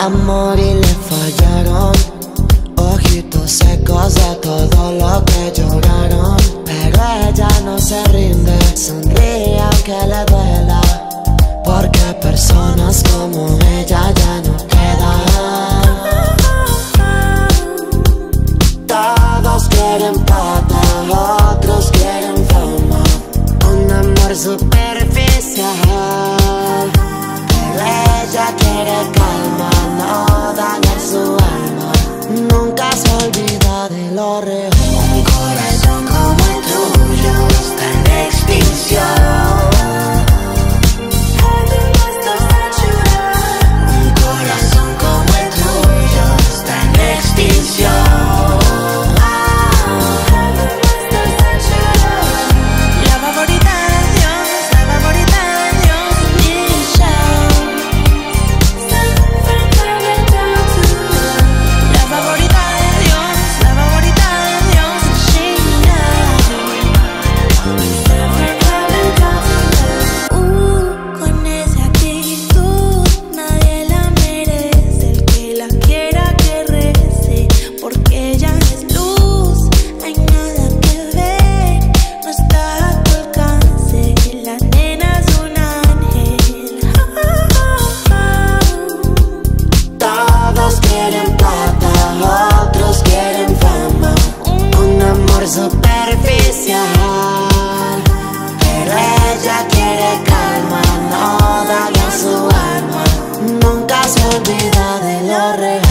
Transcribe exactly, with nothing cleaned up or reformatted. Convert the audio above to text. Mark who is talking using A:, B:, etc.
A: amor y le fallaron. Ojitos secos de todo lo que lloraron. Pero ella no se rinde, sonríe aunque le duela, porque personas como ella ya no quedan. Todos quieren plata, otros quieren fama, un amor superficial. Pero ella quiere calma, no dañar su alma, nunca se olvida de lo real.
B: Un corazón como el tuyo está en extinción. Un corazón como el tuyo está en extinción.
A: Superficial, pero ella quiere calma, no daña su alma, nunca se olvida de lo real.